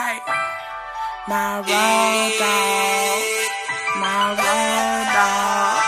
Ay, my road dog, my road dog.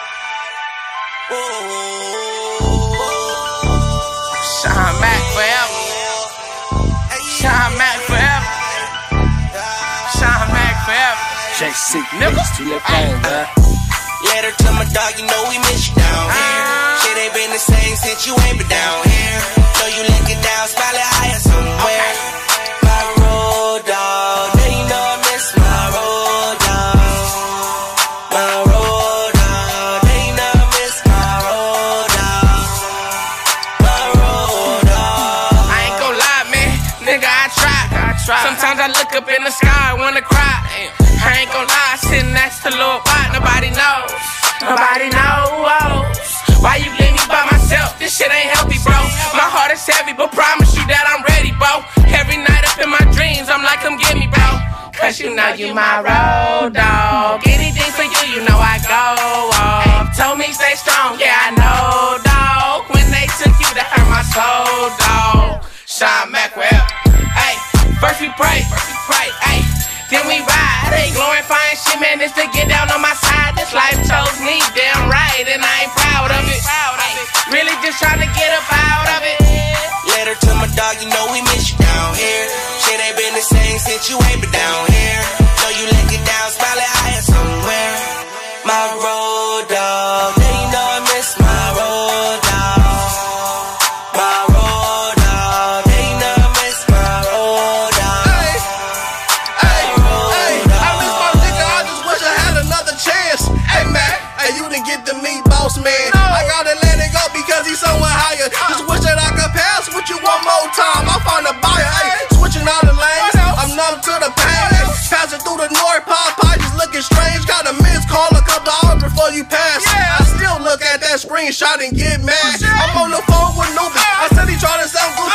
Sean Mack forever. Sean Mack forever. Sean Mack forever. JC, niggas to your phone, man. Letter to my dog, you know we miss you down here. Shit ain't been the same since you ain't been down here. Know you looking down, smiling higher somewhere. My road dog, now you know I miss my road dog. My road dog, now you know I miss my road dog. My road dog. I ain't gon' lie, man, nigga, I try. Sometimes I look up in the sky, I wanna cry. I ain't gon' lie, sitting next to Lil Watt, nobody knows. Nobody knows why you leave me by myself. This shit ain't healthy, bro. My heart is heavy, but promise you that I'm ready, bro. Every night up in my dreams, I'm like, come get me, bro. Cause you know you my road dog. Anything for you, you know I go off. Told me stay strong, yeah, I know, dog. When they took you, that hurt my soul, dog. Sean Mack, well, hey, first we pray, hey. Then we ride, hey, glorifying shit, man, this to get down on my side. This life chose me, damn right, and I ain't proud of it. Really just trying to get up out of it. Letter to my dog, you know we miss you down here. Shit ain't been the same since you ain't been down here. Know you looking down, smiling higher somewhere. My road dog, now you know I miss my road dog. My road dog, now you know I miss my road dog. I miss my nigga, I just wish I had another chance. Hey man, hey, you didn't get to meet boss man. I gotta let it go because he's somewhere higher. Just wish that I could pass with you one more time. I found a buyer, hey, switching all the lanes. I'm numb to the pain. Passing through the north, Popeye just looking strange. Got a missed call a couple hours before you pass. I still look at that screenshot and get mad. I'm on the phone with Nubi. I said he trying to sound good.